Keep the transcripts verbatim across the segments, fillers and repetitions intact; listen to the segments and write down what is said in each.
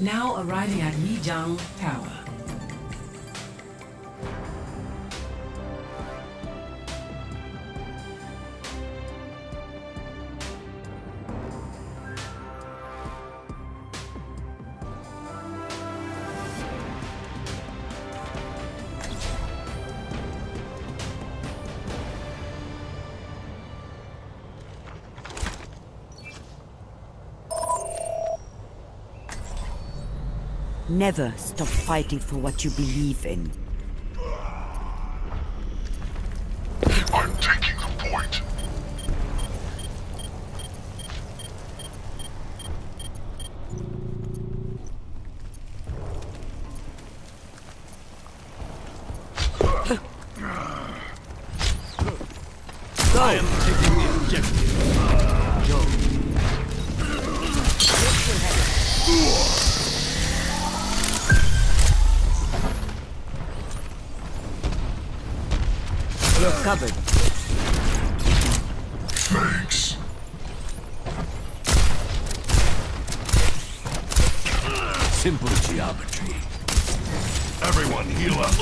Now arriving at Lijiang Tower. Never stop fighting for what you believe in. I'm taking the point. Go. I am taking the objective. Go. You're covered. Thanks. Simple geometry. Everyone heal up.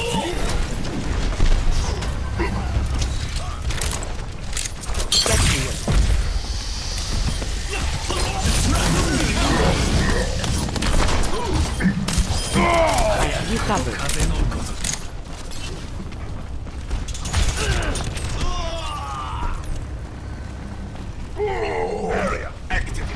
Get to it. You covered. Area activated.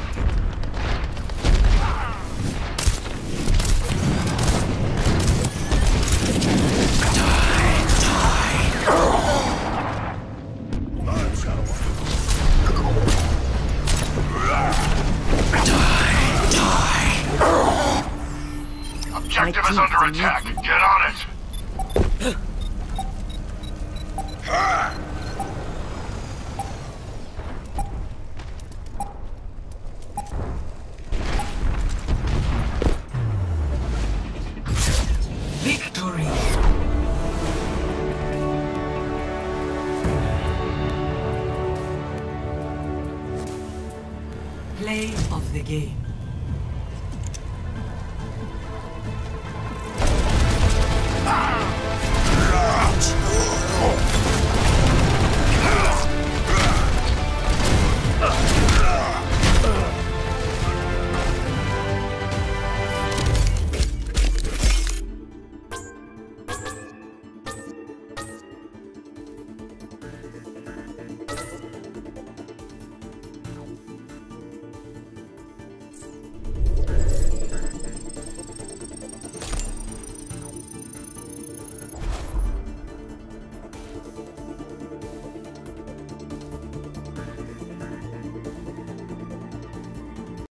Objective is under attack. Get on it. Victory! Play of the game.